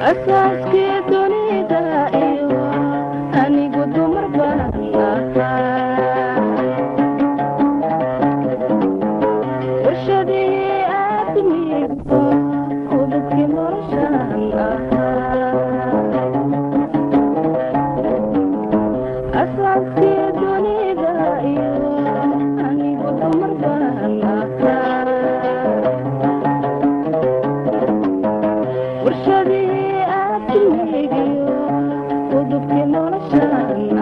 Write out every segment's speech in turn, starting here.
أساسكي دنيدا إيوا أني قد مربانا وشدي أدمي وبدك مرشان أساسكي دنيدا إيوا أني قد مربانا ورشدي أدمي وبدك مرشان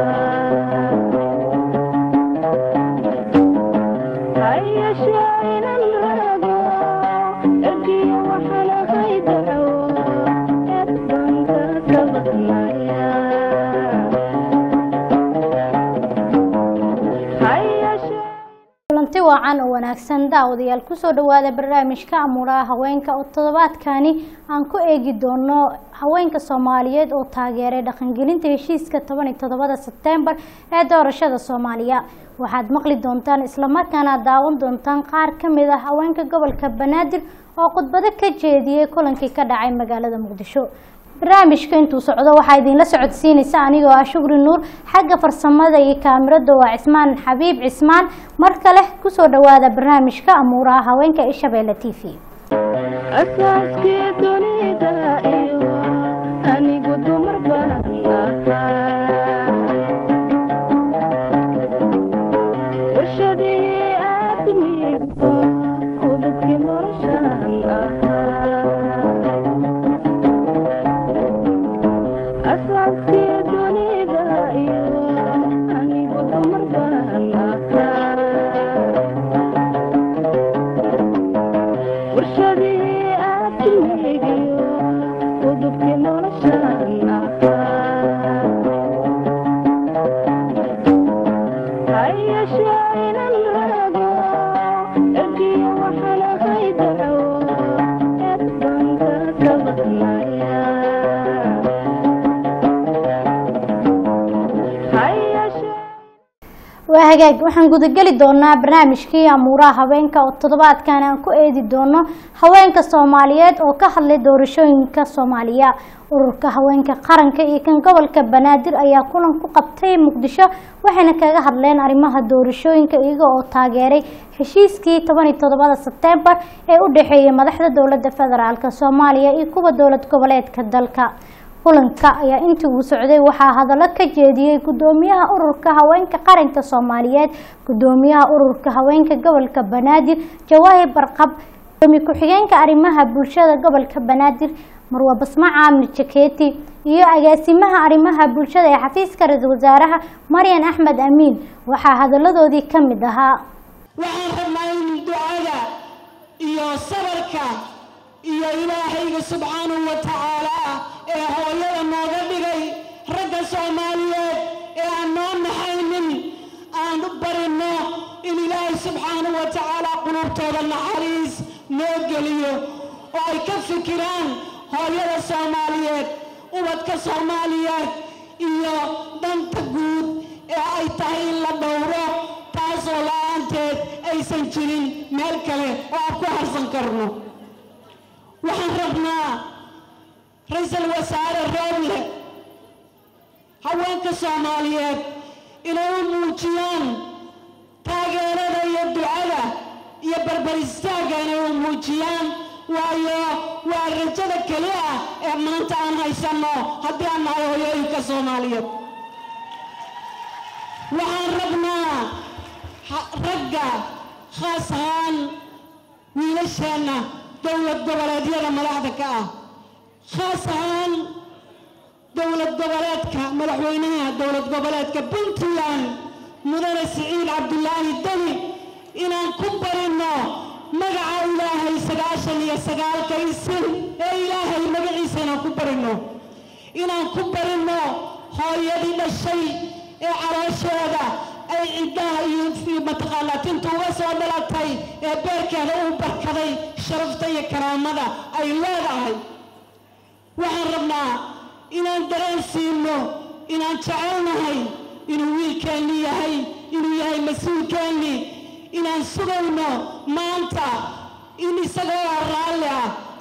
هيا شاين الرقو ارجي وحنا خيدعو اتبنك سبقنايا هيا شاين kulanti wacan oo wanaagsan daawadayaal ku soo dhawaada barnaamijka Amuuraha Haweenka oo toddobaadkani aan ku eegi doono haweenka Soomaaliyeed oo taageeray dhaqangelinta heshiiska 17 September ee doorashada Soomaaliya. waxaad maqli doontaan isla markaana daawan doontaan qaar ka mid ah haweenka gobolka Banaadir oo khudbado ka jeediyay kulankii ka dhacay magaalada Muqdisho. barnaamijka intuu socdo waxaa idin la socodsiinaysa anigoo ah Shukri Nuur, xagga farsamada iyo kaamirada waa Cismaan Xabiib Cismaan. mar kale ku soo dhawaada barnaamijka Amuuraha Haweenka ee Shabeelle TV. أساسكي دنيدا إيوا أني قد مربانا ورشدي أدمي وبدك مرشان أساسكي دنيدا إيوا أني قد مربانا ورشدي أدمي وبدك مرشان هيا شاين الرقو ارجي وحنا خيدعو اتبنك سبقنايا هيا شاين وهاجاج waxaan gudagali doonaa barnaamijkii Amuuraha Haweenka oo toddobaadkan aan ku eedi doono haweenka Soomaaliyeed oo ka hadlay doorashooyinka Soomaaliya. ururka haweenka qaranka iyo kan gobolka Banaadir ayaa kulan ku qabtay Muqdisho waxayna kaga hadleen arrimaha doorashooyinka iyaga oo taageeray heshiiskii 17 September ee u dhaxeeyay madaxda dowladda federaalka Soomaaliya iyo kuwa dowlad goboleedka dalka. kulanka ayaa intii uu socday waxaa hadallo ka jeediyay gudoomiyaha ururka haweenka qaranka Soomaaliyeed, gudoomiyaha ururka haweenka gobolka Banaadir Jawaahi Barqab, gudoomiye ku-xigeenka arrimaha bulshada gobolka Banaadir Marwa Basma Caamir Jakeeti iyo agaasimaha arrimaha bulshada ee xafiiska ra'iisul wasaaraha Maryan Axmed Amiin. waxaa hadaladoodii ka mid ahaa waxaan rabnaa in ducada iyo sabarka iyo Ilaahayga subxaanahu wa ta'aala ee hooyada nooga dhigay ragga Soomaaliyeed ee aan noo naxaynin aan u barino in Ilaahay subxaanahu wa ta'aala qulubtooda naxariis noo geliyo oo ay ka fikiraan hooyada Soomaaliyeed, ubadka Soomaaliyeed iyo danta guud ee ay tahay in la dhowro, taasoo la'aanteed aysan jirin meel kale oo aan ku harsan karno. waxaan rabnaa ra'iisul wasaare Roble haweenka Soomaaliyeed inay u muujiyaan taageerada iyo ducada iyo barbar istaagga inay u muujiyaan, waayo waa rajada kaliya ee maanta aan haysano haddii aan nahay hooyooyinka Soomaaliyeed. waxaan rabnaa ragga khaas ahaan wiilasheena dowlad goboleedyada madaxda ka ah, khaas ahaan dowlad goboleedka madaxweynaha dowlad goboleedka Puntland mudane Siciid Cabdullaahi Deni inaan ku barino magaca Ilaahay 99 isim ee Ilaahay magaciisa inaan ku barino, inaan ku barino hooyadii dhashay ee caloosheeda ay ciidaha iyo mataqaanaa tinta uga soo dhalatay ee beerkeeda u barkaday sharafta iyo karaamada ay leedahay. waxaan rabnaa inaan dareensiino inaan jecelnahay inuu wiilkeeni yahay, inuu yahay mas-uulkeeni, inaan sugayno maanta in isagoo raalli ah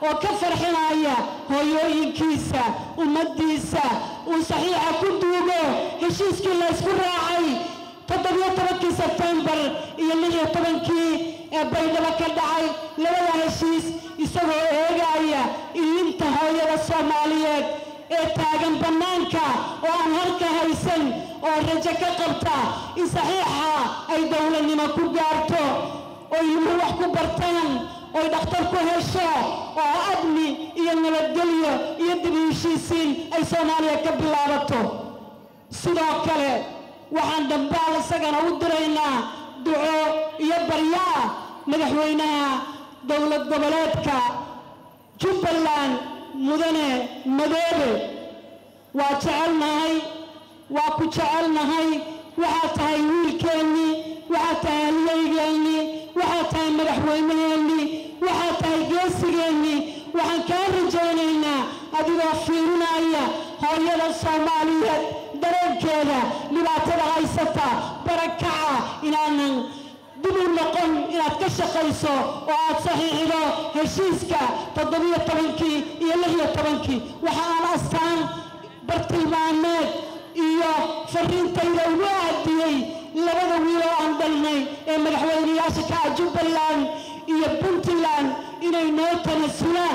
oo ka farxinaya hooyooyinkiisa ummadiisa uu saxiixa ku duugo heshiiskii la isku raacay 17 September iyo 16 baydhabo ka dhacay labada heshiis isagoo eegaya ilinta hooyada Soomaaliyeed ee taagan banaanka oo aan halka haysan oo rajo ka qabta in saxiixa ay dowladnimo ku gaarto oo ilmuhu wax ku bartaan oo dhakhtar ku hesho oo amni iyo nabadgelyo iyo dib u heshiisiin ay Soomaaliya ka bilaabato sidoo kale waxaan dambaal isagana u diraynaa duco iyo baryaa madaxweynaha dowlad goboleedka Jubbaland mudane Madoobe waa jecelnahay waa ku jecelnahay waxaa tahay wiilkeeni waxaa tahay halyeeygeeni waxaa tahay madaxweynaheeni waxaa tahay geesigeeni waxaan kaa rajaynaynaa adigoo fiirinaya hooyada Soomaaliyeed dareenkeeda dhibaatada haysata barakaca inaanan dib u noqon inaad ka shaqayso oo aad saxiixdo heshiiska 17 iyo 16 waxa aan astaan bartilmaameed iyo fariintayda ugu aadiyey labada wiil oo aan dhalnay ee madaxweynayaasha ka Jubbaland iyo Puntland inay noo tanasulaan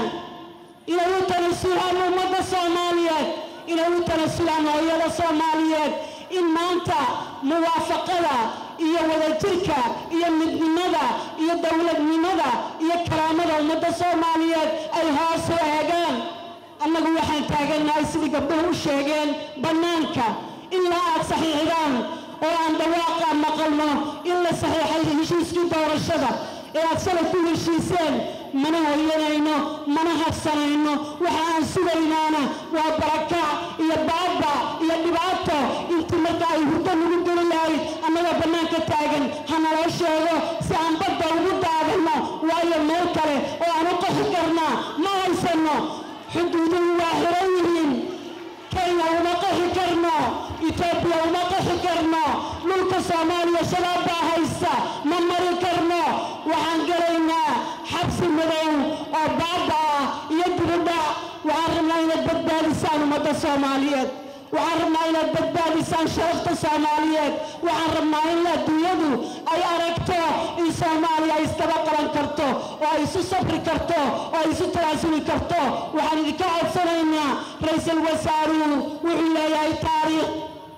ummadda Soomaaliyeed inay u tanasulaan hooyada Soomaaliyeed in maanta muwaafaqada iyo wadajirka iyo midnimada iyo dowladnimada iyo karaamada ummadda Soomaaliyeed ay hoos u eegaan annagu waxaan taaganahay sidii gabdhuhu u sheegeen banaanka ilaa aad saxiixdaan oo aan dhawaaqa maqalno in la saxiixay heshiiskii doorashada ee aad shalay ku heshiiseen mana hooyanayno mana habsanayno waxa aan sugaynaana waa barakac iyo baaba iyo dhibaato intii marka ay hurdo nagu geli lahayd annaga banaanka taagan hanaloo sheego si aan badda ugu daadano waayo meel kale oo aan u qaxi karnaa ma haysano xuduuduhu waa xiran yihiin Kenya uma qaxi karno Ethiopia uma qaxi karno dhulka Soomaaliya shabaab baa haysta ma mari karno waxaan galaynaa xabsi madow oo baaba iyo dibadda waxaan rabnaa inaad badbaadisaan ummadda Soomaaliyeed waxaan rabnaa inaad badbaadisaan sharafta Soomaaliyeed waxaan rabnaa in adduunyadu ay aragto in Soomaaliya istaba qaban karto oo ay isu sabri karto oo ay isu talaasuli karto waxaan idinka codsanaynaa ra'iisul wasaaruhu wuxuu leeyahay taariikh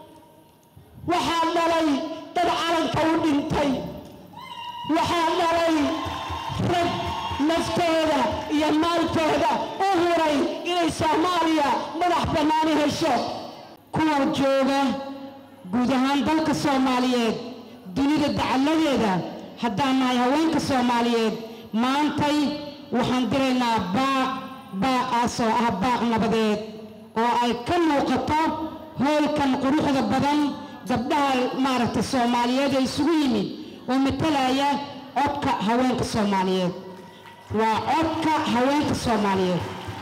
waxaa dhalay dad calanka u dhintay waxaa dhalay rag naftooda iyo maalkooda u huray inay Soomaaliya madax banaani hesho kuwa jooga guud ahaan dalka Soomaaliyeed dunida dacaladeeda haddaan nahay haweenka Soomaaliyeed maantay waxaan diraynaa baaqaasoo ah baaq nabadeed oo ay ka muuqato hoolkan quruxda badan gabdhaha maaragtay Soomaaliyeed ay isugu yimid oo matalaya codka haweenka Soomaaliyeed waa codka haweenka Soomaaliyeed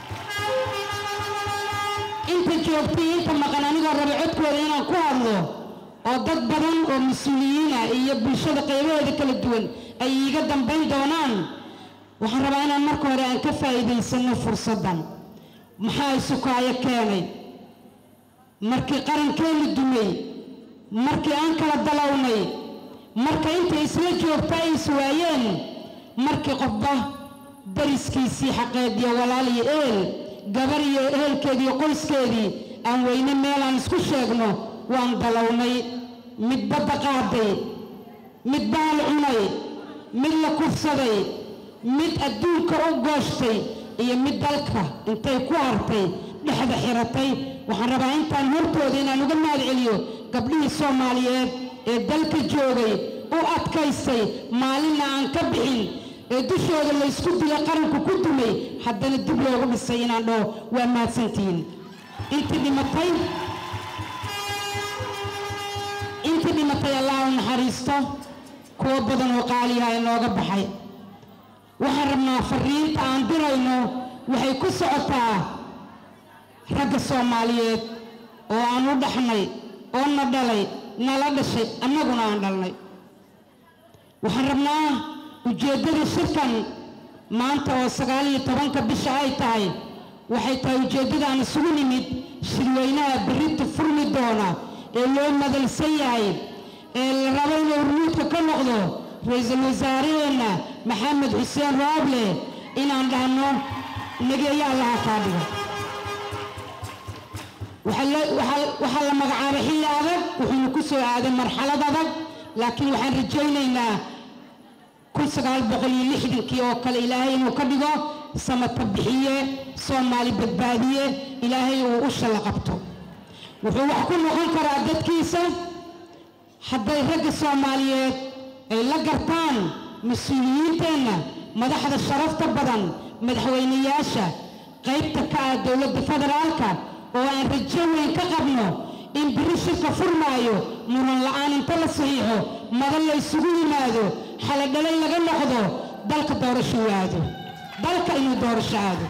inta joogtay inta maqan anigoo raba codkooda inaan ku hadlo oo dad badan oo mas'uuliyiina iyo bulshada qaybaheeda kala duwan ay iga dambayn doonaan waxaan rabaa inaan marka hore aan ka faa'iidaysano fursadan maxaa isukaaya keenay markii qarankeenu dumay markii aan kala dalawnay marka inta isla joogta ay iswaayeen markii qofba dariskiisii xaqeed iyo walaal iyo eel gabar iyo ehelkeedii iyo qoyskeedii aan weyne meel aan isku sheegno waan dalawnay mid badda qaaday mid baal cunay mid la kufsaday mid adduunka u gooshtay iyo mid dalka intay ku hartay dhexda xiratay waxaan rabaa intaan hortooda inaan uga mahad celiyo gabdhihii Soomaaliyeed ee dalka joogay u adkaystay maalinna aan ka bixin ee dushooda la isku dilay qaranku ku dumay haddana dib loogu dhisay inaan dhaho waa mahadsantihiin intii dhimatay Allah u naxariisto kuwa badan oo qaaliya inooga baxay waxaan rabnaa fariinta aan dirayno waxay ku socotaa ragga Soomaaliyeed oo aan u dhaxnay oo na dhalay nala dhashay annaguna aan dhalnay waxaan rabnaa ujeedada shirkan maanta oo 19 bisha ay tahay waxay tahay ujeedadaan isugu nimid shirweynaha berrinta furmi doona ee loo madalsan yahay ee la rabo inuu ruudka ka noqdo ra'iisul wasaaraheena maxamed xuseen rooble inaan dhahno nageeyaa laha ka dhigo waxa la magacaabay xilli adag wuxuu ku soo aaday marxalad adag laakiin waxaan rajaynaynaa 1960 oo kale ilaahay inuu ka dhigo samata bixiye Soomaali badbaadiye ilaahay uu u shaqo qabto wuxuu wax ku noqon karaa dadkiisa hadday ragga Soomaaliyeed ay la gartaan mas'uuliyiinteena madaxda sharafta badan madaxweynayaasha qaybta ka ah dawladda federaalka oo aan rajo weyn ka qabno in birishka furmaayo muran la'aan inta la saxiixo madal la isugu yimaado xaladhalay laga noqdo dalka doorasho waado dalka inuu doorasho aado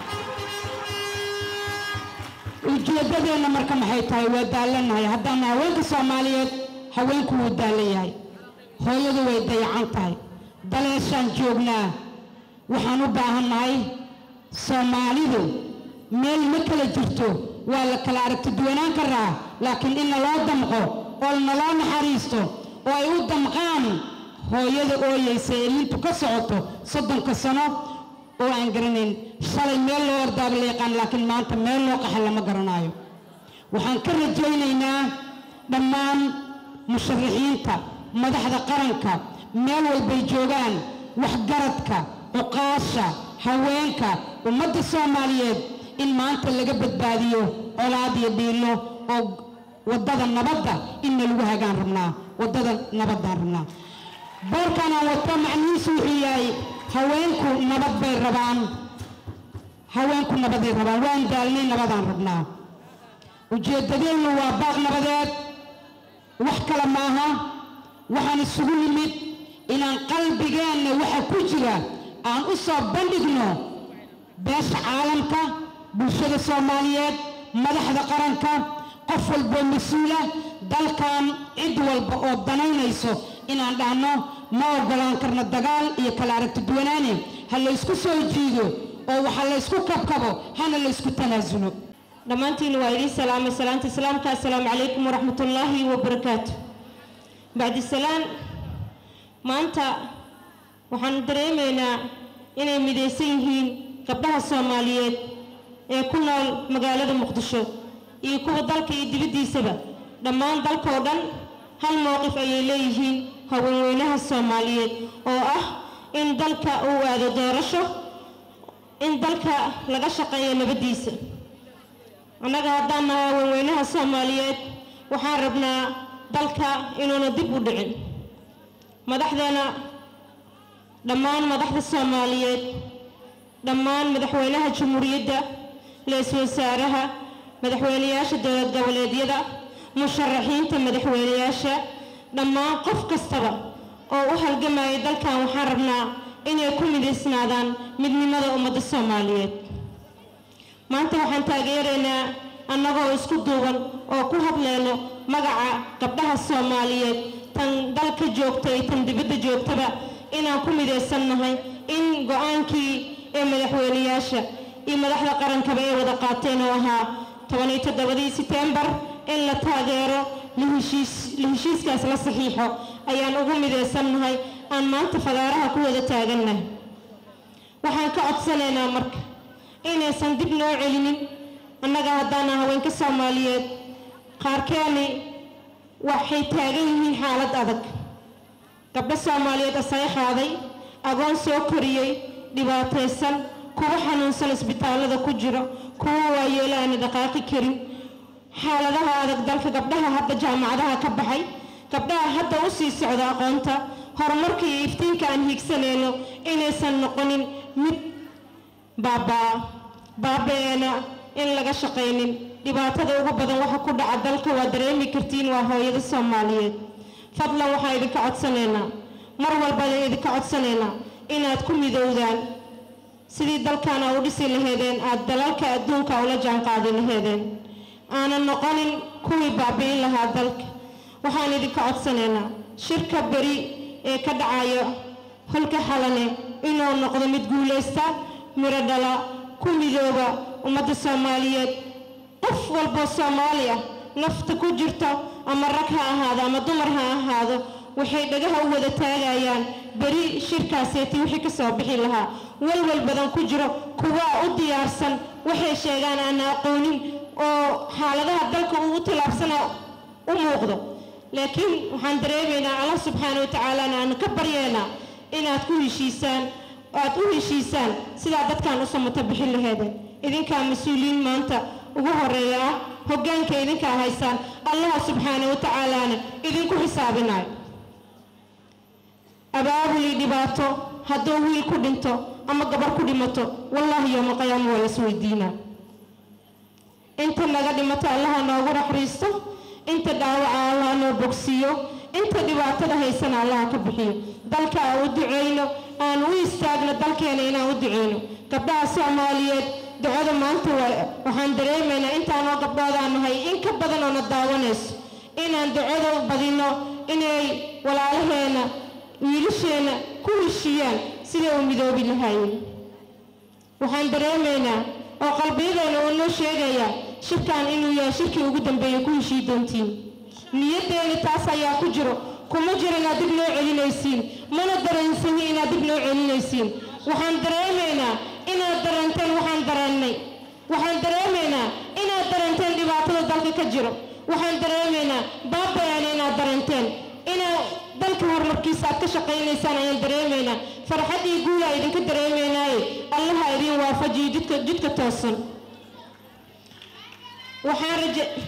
ujeedadeena marka maxay tahay waa daalanahay haddana haweenka Soomaaliyeed haweenku wuu daalayahay hooyadu way dayacan tahay daleeshaan joognaa waxaan u baahanahay Soomaalidu meel ma kala jirto waa la kala aragti duwanaan karaa laakiin in loo damqo oo loo naxariisto oo ay u damqaan hooyada ooyaysa intu ka socoto 30 sano oo aan garanayn shalay meel loo ordaab leeqan laakiin maanta meel loo qaxay lama garanayo waxaan ka rajaynaynaa dhammaan musharaxiinta madaxda qaranka meel walbay joogaan wax garadka uqaasha haweenka ummadda Soomaaliyeed in maanta laga badbaadiyo colaad iyo dhiilo oo wadada nabadda in lagu hagaan rabnaa wadada nabadda rabnaa boorkana wata macnihiisu wuxuu yahay haweenku nabad bay rabaan waan daalnay nabadaan rabnaa ujeedadeenu waa baaq nabadeed wax kale maaha waxaan isugu nimid inaan qalbigeena waxa ku jira aan u soo bandhigno beesha caalamka bulshada Soomaaliyeed madaxda qaranka qof walba mas'uula dalkan cid walba oo danaynayso inaan dhahno ma ogolaan karna dagaal iyo kala aragti duwanaane hal la isku soo jiido oo waxa la isku kabkabo hana la isku tanaasulo dhamaantiin waa idin salaamay salaanta islaamka assalaamu calaykum waraxmatullaahi wabarakaatuh bacdi salaam maanta waxaan dareemaynaa inay midaysan yihiin gabdhaha Soomaaliyeed ee ku nool magaalada Muqdisho iyo kuwa dalka iyo dibadiisaba dhammaan dalka oo dhan hal mowqif ayay leeyihiin haweenweynaha Soomaaliyeed oo ah in dalka uu aado doorasho in dalka laga shaqeeyo nabadiisa anaga haddana haweenweynaha Soomaaliyeed waxaan rabnaa dalka inuuna dib u dhicin madaxdeena dhammaan madaxda Soomaaliyeed dhammaan madaxweynaha jamhuuriyadda ra'iisul wasaaraha madaxweynayaasha dowlad goboleedyada musharaxiinta madaxweynayaasha dhammaan qof kastaba oo u halgamay dalkan waxaan rabnaa inay ku mideysnaadaan midnimada ummadda Soomaaliyeed maanta waxaan taageeraynaa annagoo isku duuban oo ku hadlayno magaca gabdhaha Soomaaliyeed tan dalka joogta iyo tan dibadda joogtaba inaan ku mideysanahay in go'aankii ee madaxweynayaasha iyo madaxda qarankaba ay wada qaateen oo ahaa 17 September in la taageero heshiiskaas la saxiixo ayaan ugu mideysanahay aan maanta fadaaraha ku wada taaganahay waxaan ka codsanaynaa marka inaysan dib noo celinin annaga haddana haweenka Soomaaliyeed qaarkeeni waxay taagan yihiin xaalad adag gabdho Soomaaliyeed asay qaaday agoon soo koriyay dhibaataysan kuwa xanuunsan isbitaalada ku jiro kuwa waayeelaan dhaqaaqi karin xaaladaha adag dalka gabdhaha hadda jaamacadaha ka baxay gabdhaha hadda u sii socda aqoonta horumarka iyo iftiinka aan higsanayno inaysan noqonin mid baabeena in laga shaqeynin dhibaatada ugu badan waxa ku dhaca dalka waa dareemi kartiin waa hooyada Soomaaliyeed fadlan waxaan idinka codsanaynaa mar walba idinka codsanaynaa inaad ku midowdaan sidii dalkana u dhisi lahaydeen aad dalalka adduunka ula jaan qaadi lahaydeen aanan noqonin kuwii baabi'in lahaa dalka waxaan idinka codsanaynaa shirka bari ee ka dhacayo halka xalane inuu noqdo mid guuleysta miro dhala ku midooba ummadda Soomaaliyeed qof walba Soomaali ah nafta ku jirto ama rag ha ahaado ama dumar ha ahaado waxay dhagaha u wada taagayaan bari shirkaaseeti wixii ka soo bixi lahaa walwal badan ku jiro kuwa u diyaarsan waxay sheegaan aan aqoonin oo xaaladaha dalka uu talaabsana u muuqdo laakiin waxaan dareemaynaa Allah subhanahu wa ta'ala aan ka baryeena inaad ku heshiisaan aad u heshiisaan sida dadkan u samata bixin lahaydeen idinka mas'uuliin maanta ugu horeeya hoggaanka idinka haysaan Allah subhanahu wa ta'ala idinku xisaabinayo abaabuli dhibaato hadduu wiil ku dhinto ama gabar ku dhimato wallahi yawm qiyaamah wala isweydiina inta naga dhimato Allah noogu raxriisto inta dhaawaca Allah noo bogsiyo inta dhibaatada haysana Allah ka bixiyo dalka u duceeyno aan u istaagno dalkeena inaan u duceeyno gabdhaha Soomaaliyeed ducada maanta waxaan dareemaynaa intaan oo gabdhoodaan nahay in ka badan oo na daawanayso inaan ducada u badino inay walaalaheena wiilasheena ku heshiiyaan sida uu midoobi lahaayeen waxaan dareemaynaa oo qalbigeena uu noo sheegaya shirkaan inuu yahay shirkii ugu dambeeyay ku heshii doontiin niyadeena taas ayaa ku jiro kuma jiro inaad dib loo celinaysiin mana dareensan inaad dib loo celinaysiin waxaan dareemaynaa inaad daranteen waxaan dareennay waxaan dareemaynaa inaad daranteen dhibaatada dalka ka jiro waxaan dareemaynaa baabayaan inaad daranteen inaad dalka horumarkiisa aad ka shaqaynaysaan ayaan dareemaynaa farxadii guula idinka dareemaynaaye Allah idin waafajiyo jidka toosan waxaan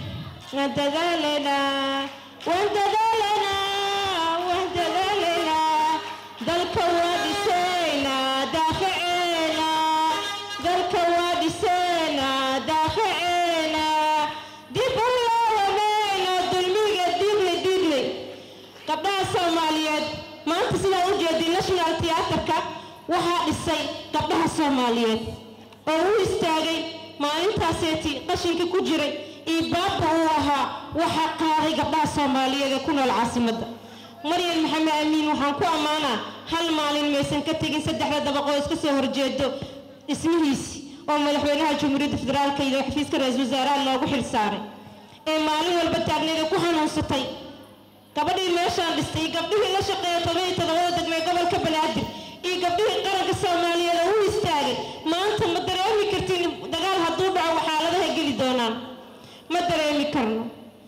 wadadalena dalka waadisayna daafaceena dalka waadisayna daafaceena dib u laawameena dulmiga dible gabdhaha Soomaaliyeed maanta sida u jeedin National Theatre-ka waxaa dhisay gabdhaha Soomaaliyeed oo u istaagay maalintaaseti qashinka ku jiray ibaabka uu ahaa waxa qaaday gabdhaha Soomaaliyeed ku nool caasimadda Maryam Maxamed Amiin waxaan ku amaanaa hal maalin meesan ka tagin saddexda dabaqo iska soo horjeedo ismihiisi oo madaxweynaha Jamhuuriyadda Federaalka iyo xafiiska ra'iisul wasaaraha loogu xil saaray ee maalin walba taagneed ku xanuunsatay gabadhii meeshaan dhistay gabdhihii la shaqeeyay 17 degmee gobolka Banaadir iyo gabdhihii qaranka Soomaaliyeed oo u istaagay maanta ma dareemi kartiin dagaal hadduu dhaco xaaladaha geli doonaan ma dareemi karno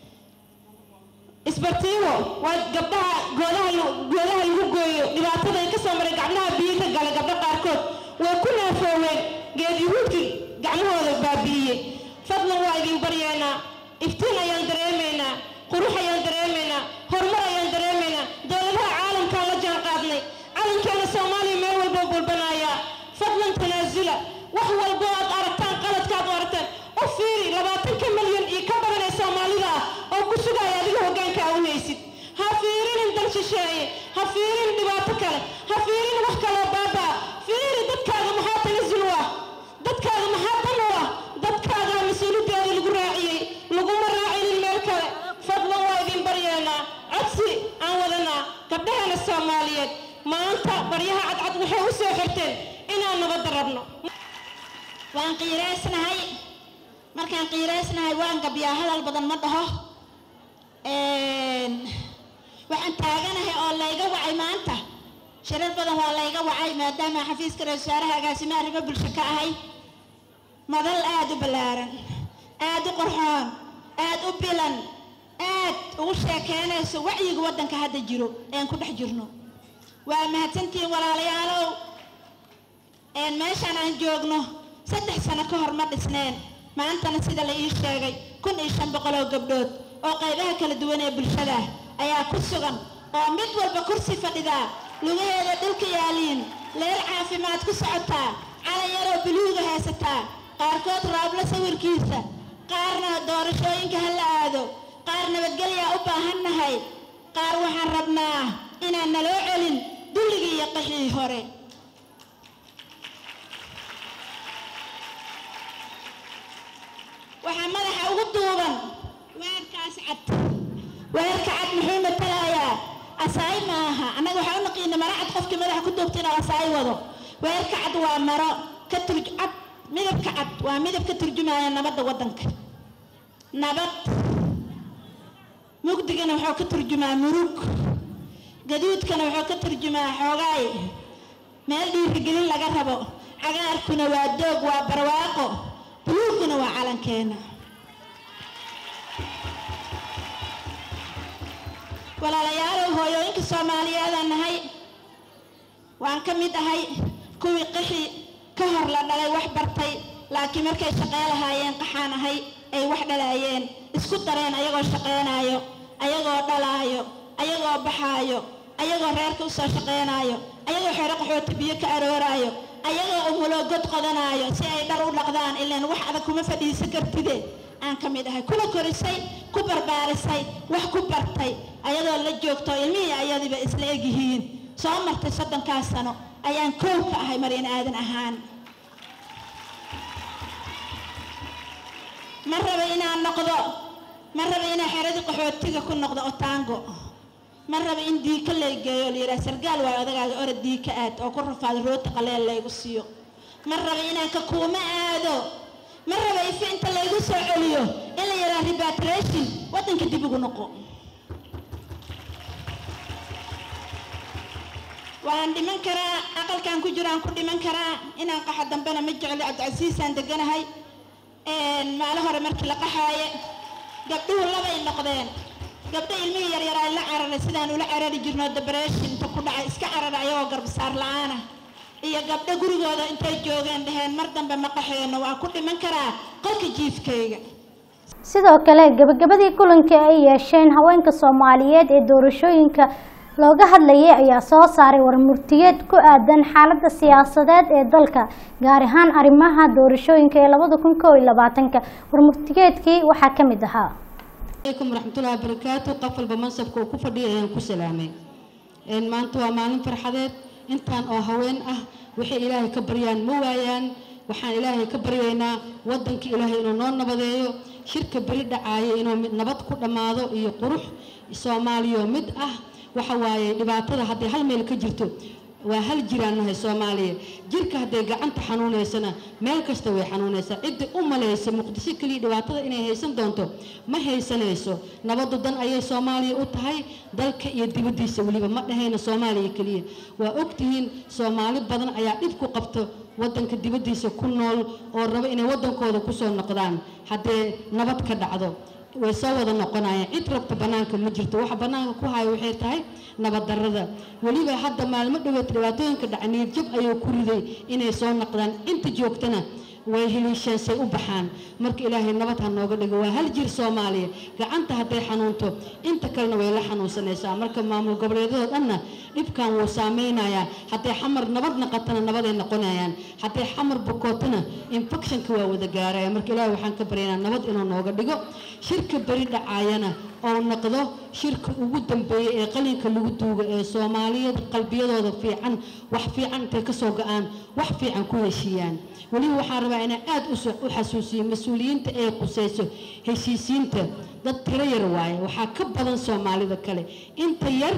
isbartiiwo waa gabdhaha goodaha lagu gooyo dhibaatada ay ka soo maray gacmaha biyaha gala gabdha qaarkood way ku naafooween geed yuhuudkii gacmahooda baabi'iyey fadlan waa idin baryeena iftiin ayaan dareemaynaa qurux ayaan dareemaynaa horumar ayaan dareemaynaa dowladaha caalamka la jaan qaadnay calankeena Soomaaliya meel walba bulbanaya fadlan tanaasula wax walba aad aragtaan qaladkaad u aragtaan u fiiri 20 milyan iyo ka badan ee Soomaalida oo ku sugaya adiga hoggaanka u haysid ha fiirin dal shisheeye ha fiirin dhibaato kale ha fiirin wax kale baaba fiiri dadkaaga maxaa tanasul waa dadkaaga maxaa tan waa dadkaaga mas'uuliyadda lagu raaciyay lagu raacin meel kale fadlan waa idin baryeena codsi aan wadana gabdhaha Soomaaliyeed maanta baryaha cadcad waxay u soo xirteen inaan nabad rabno waan qiireysnahay markaan qiireysnahay waan gabyaa hadal badan ma dhaho waxaan taaganahay oo layga wacay maanta shirar badan waa layga wacay maadaama xafiiska ra'iisul wasaaraha agaasimaha arrimaha bulshada ka ahay madal aad u ballaaran aad u qurxoon aad u bilan aad ugu sheekeynayso wacyiga waddanka hadda jiro aan ku dhex jirno waa mahadsantiin walaalayaalow meeshaan aan joogno 3 sano ka hor ma dhisneen maantana sida la ii sheegay 1500 gabdhood oo qaybaha kala duwan ee bulshada ayaa ku sugan oo mid walba kursi fadhida lugaheeda dhulka yaaliin leer caafimaad ku socota calan yar oo buluuga haysataa qaarkood raabla sawirkiisa qaarna doorashooyinka hala aado qaar nabadgelyo u baahannahay qaar waxaan rabnaa inaan naloo celin dulligii iyo qaxii hore waxaa madaxa ugu duuban weerkaas cad weerka cad muxuu matalayaa asaay maaha annaga waxaan u naqiina maracad qofkii madaxa ku duubta inuu asaay wado weerka cad waa maro ka turjumad midabka cad waa midab ka turjumaya nabadda waddanka nabad mugdigana wuxuu ka turjumaa murug gaduudkana wuxuu ka turjumaa xoogaay meel dhiirigelin laga rabo cagaarkuna waa doog waa barwaaqo buluuguna waa calankeena walaalayaal hooyooyinka Soomaaliyeed nahay waan ka mid ahay kuwii qixi ka hor la dhalay wax bartay laakiin markay shaqeelahaayeen qaxaan ahay ay wax dhalaayeen isku dareen ayagoo shaqeenaayo ayagoo dhalaayo ayagoo baxaayo ayagoo reerka u soo shaqeenaayo ayagoo xero qaxooti biyo ka arooraayo ayagoo umulo god qodanaayo si ay dhar u dhaqdaan ilaan wax adag kuma fadhiisan kartide aan ka mid ahay kula korisay ku barbaarisay wax ku bartay ayadoo la joogto ilmihii ayadiiba isla egyihiin soo martay 30 sano ayaan koow ka ahay Maryan Aadan ahaan ma raba inaan noqdo ma raba inaan xeradii qaxootiga ku noqdo otaango ma raba in diika la geeyo liira sargaal waa odagaaga orod diika aad oo ku rafaad rooti qaleel la igu siiyo ma raba inaan ka kuuma aado ma raba inta la igu soo celiyo in la yiraahdo repatriation wadanka dib ugu noqo waan dhiman karaa aqalkan ku jiraan ku dhiman karaa inaan qaxa dambena ma jecel Cabdicasiis aan deganahay maala hore markii la qaxaaye gabdhuhu labay noqdeen gabdha ilmihii yar yar ay la cararay sidaan ula carari jirno depression inta ku dhacay iska cararay ayagoo garbasaar la'aan ah iyo gabdha gurigooda intay joogeen dhaheen mar dambe ma qaxeeno waa ku dhiman karaa qolka jiifkayga sidoo kale gabagabadii kulanka ay yeesheen haweenka Soomaaliyeed ee doorashooyinka looga hadlayay ayaa soo saaray warmurtiyeed ku aadan xaaladda siyaasadeed ee dalka gaar ahaan arrimaha doorashooyinka ee 2021 warmurtiyeedkii waxaa ka mid ahaa عليكم ورحمة الله وبركاته قفل بمنصبك وكفدي أيام كسلامي إن ما أنتوا معلم فرحات إنتان أو هوين وحي إلهي كبريان موايان وحان إلهي كبريانا ودنك إلهي إنه نون نبضيو شركة بريدة عاية إنه نبض كل ماضو يقروح الصومالي ومد وحواي لبعتها هذه هل ملك جرتو وهل جيرانها الصومالية جيرك هذا قعنت حنونة سنة ملك استوي حنونة سنة إد ليس مقدسي كلي لبعتها إنه هيسن دونتو ما هيسن يسو نبض دن أي صومالي أتهاي ذلك يدي بدي سولي ما هنا صومالي كلي وأكتهين صومالي بدن أي إبكو قبته ودن كدي بدي سكونول أو ربع إنه ودن كودا كسر نقدان هذا نبض كدعدو ويسوى ذا نقنايا إترك بنانك مجرد واحد بنانك كوهاي وحيتهاي نبض الرذا وليبا حد ما المدة ترواتين كدعني جب أيو كردي إنه يسوى نقدان أنت جوكتنا ويهلي شيء وبحان مرك إلهي نبض هالنوجد جوا هل جير صومالي كأنت هتي حنونته أنت كلنا ويلا حنون سنة مرك مامو قبل يدود أنا إبكان وسامينا يا حتى حمر نبض نقطنا نبض النقنايا حتى حمر بكوتنا إنفكشن كوا وذا جارة مرك إلهي وحن كبرينا نبض إنه نوجد جو شركة بريدة عينة أو نقضه شركة وجودن بقلين كلودو صومالية قلبية هذا في عن وحفي عن تكسوق عن وحفي عن كل شيئان ولي وحارب أنا آد أحسوسي مسؤولين تأي قسيسه هسيسين ضد تغير واي وحكب بدن صومالي ذكله أنت ير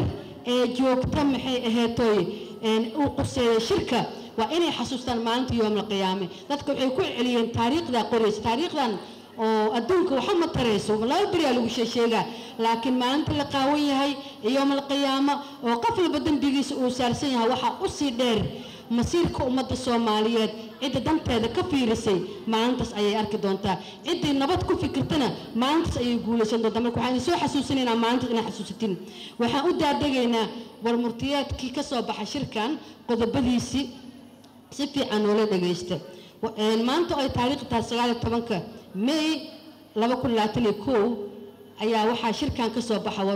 جوكتم هتوي إن وقسي شركة وإني حسوسان ما أنت يوم القيامة ذاتك يكون عليهم تاريخ ذا قريش تاريخ ذا أدونك وحمد تريسو لا يبري له شيء لكن ما أنت لقاوية هاي يوم القيامة وقفل بدن بيجيس وسارسينها وحا أصيدر مسيرك أمة الصوماليات إذا دمت هذا كفيرسي ما أنت أي أركضونتا إذا نبض كفكرتنا ما أنت أي يقول شنو دمك وحنا سو حسوسنا ما أنت أنا حسوستين وحأود دقينا والمرتيات كي كسب بحشركان قد بديسي سفي عن ولا دقيسته ما أنت أي تاريخ تسجيل طبعاً ماي لما كنا تليكو أيها وحى شركة كسب بحوار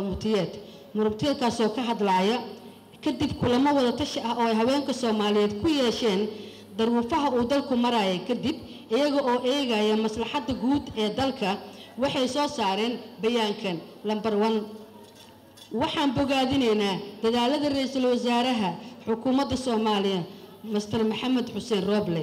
مرتيات كسب كهاد العيا كدب كل ما ولا تشأ أو هواين كصوماليات كويشين ظروفها ودلكم مراي كدب إيجا يا مصلحة جود دلك وحي صارين بيان كان لمبر 1 وحن بقاديننا تدالة الرئيس الوزراء حكومة الصومالية مستر محمد حسين روبلي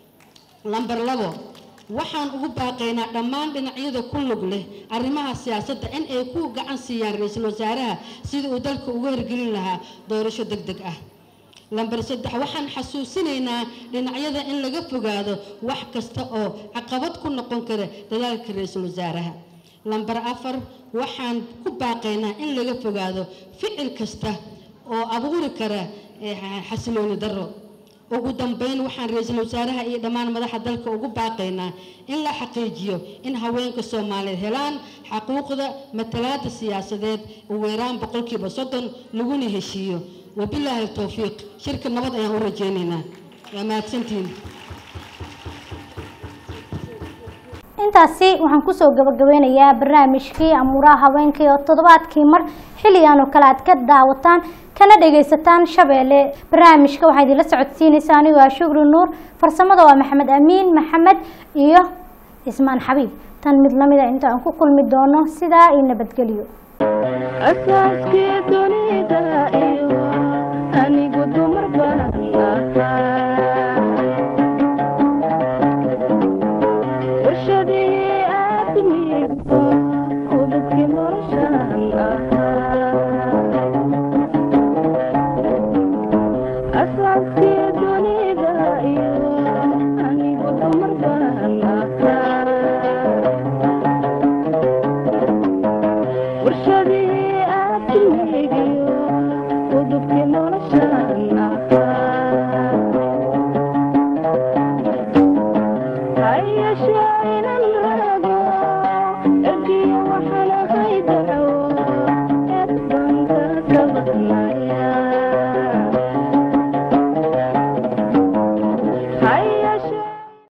لمبر 2 waxaan ugu baaqaynaa dhammaan dhinacyada ku lug leh arrimaha siyaasadda in ay ku gacan siiyaan ra'iisul wasaaraha sidii uu dalka ugu hirgelin lahaa doorasho degdeg ah lambar 3 waxaan xasuusinaynaa dhinacyada in laga fogaado wax kasta oo caqabad ku noqon kara dadaalka ra'iisul wasaaraha lambar 4 waxaan ku baaqaynaa in laga fogaado ficil kasta oo abuuri kara xasilooni darro ugu dambeyn waxaan ra'iisul wasaaraha iyo dhammaan madaxda dalka ugu baaqaynaa in la xaqiijiyo in haweenka Soomaaliyeed helaan xuquuqda matalaadda siyaasadeed ugu yaraan 30% laguna heshiiyo wabillahi tawfiiq shirka nabad ayaan u rajaynaynaa waa mahadsantiin intaasi waxaan kusoo gabagabeynayaa barnaamijkii amuuraha haweenka oo toddobaadkii mar xilligan oo kale aad ka daawataan kana dhagaysataan Shabeelle barnaamijka waxaa idin la socodsiinaysaa anigu waa Shukri Nuur farsamada waa Maxamed Amiin Maxamed iyo Ismaan Xabiib tan mid lamid ah inta aan ku kulmi doono sidaa iyo nabadgelyo asaaskii dunida iyo anigu dumar baan warshadii aadmigu ubadkii noloshaan asaaskii dunida iyo anigu dumar baan warshadii aadmigu ubadkii noloshaan hayashaynan rago ergiyo waxaan ahayda